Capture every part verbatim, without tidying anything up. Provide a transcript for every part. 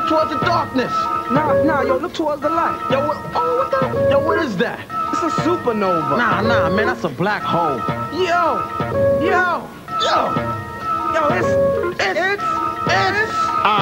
towards the darkness. Nah, nah, yo, look towards the light. Yo, what, oh, what the? Yo, what is that? It's a supernova. Nah, nah, man, that's a black hole. Yo, yo, Yo, yo, it's, it's, it's, it's.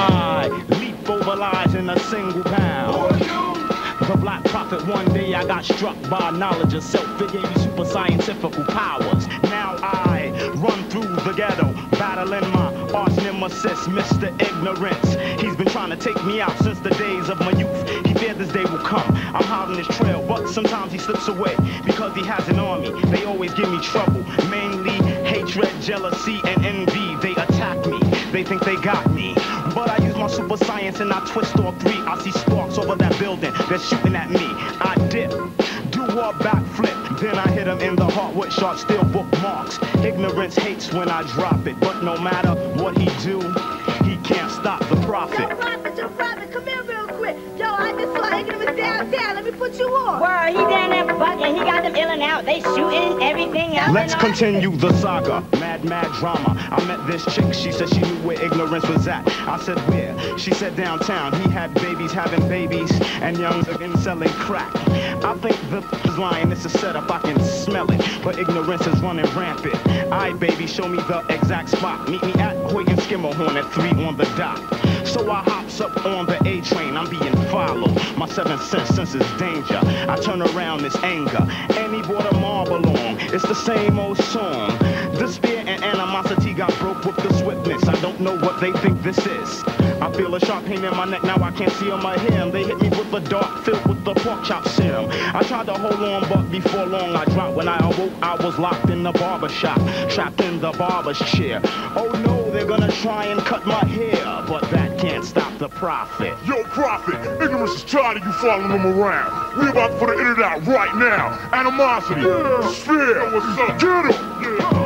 I leap over lies in a single pound. The Black Prophet, one day I got struck by knowledge of self. It gave me super scientific powers. Now I run through the ghetto, battling my arch nemesis, Mister Ignorance. He's been trying to take me out since the days of my youth. He feared this day will come. I'm hot on his trail, but sometimes he slips away because he has an army. They always give me trouble, mainly hatred, jealousy, and envy. They attack me. They think they got me. But I use my super science and I twist all three. I see sparks over that building. They're shooting at me. I dip, do a backflip. Then I hit him in the heart with sharp steel bookmarks. Ignorance hates when I drop it. But no matter what he do, he can't stop the prophet. Yo, prophet, yo, prophet, come here real quick. Yo, I just saw Ignorance downtown. Let me put you on. Word, he down there bugging. He got them illin' out. They shooting everything else. Let's continue the saga. Mad, mad drama. I met this chick. She said she knew where Ignorance was at. I said where? She said downtown. He had babies having babies and young again selling crack. I think the is lying. It's a setup. I can smell it. But Ignorance is running rampant. Aight, baby, show me the exact spot. Meet me at Hoyt and Skimmerhorn at three on the dot. So I hops up on the A train. I'm being followed. My seventh sense senses danger. I turn around, this anger. And he brought a marble along. It's the same old song. Despair and animosity got broke with the swiftness. I don't know what they think this is. I feel a sharp pain in my neck. Now I can't see on my hair. They hit me with the dark filled with the pork chop serum. I tried to hold on, but before long I dropped. When I awoke, I was locked in the barber shop, trapped in the barber's chair. Oh no, they're gonna try and cut my hair, but that can't stop the prophet. Yo, Prophet, Ignorance is tired of you following him around. We about to put an end to that right now. Animosity, yeah. Sphere, what's up? Get him! Yeah.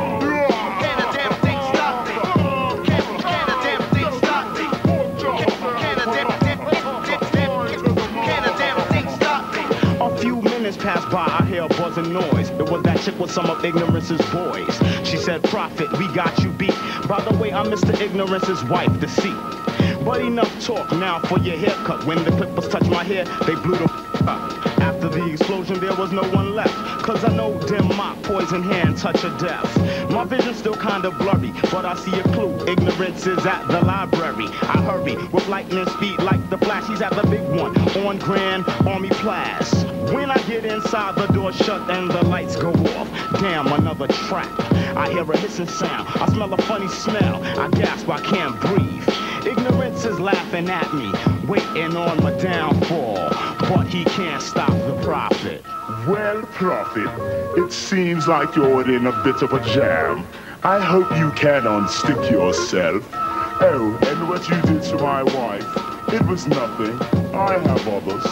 Passed by, I hear a buzzing noise. It was that chick with some of Ignorance's boys. She said, Prophet, we got you beat. By the way, I'm Mister Ignorance's wife, the seat. But enough talk now for your haircut. When the clippers touched my hair, they blew the up. After the explosion, there was no one left. Cause I know them mock poison hand touch of death. My vision's still kinda blurry, but I see a clue. Ignorance is at the library. I hurry with lightning speed like the Flash. He's at the big one on Grand Army Place. When I get inside, the door shut and the lights go off. Damn, another trap. I hear a hissing sound. I smell a funny smell. I gasp, I can't breathe. Ignorance is laughing at me, waiting on my downfall. But he can't stop the prophet. Well, Prophet, it seems like you're in a bit of a jam. I hope you can unstick yourself. Oh, and what you did to my wife, it was nothing. I have others.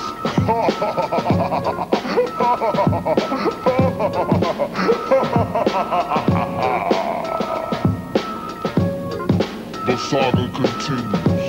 The saga continues.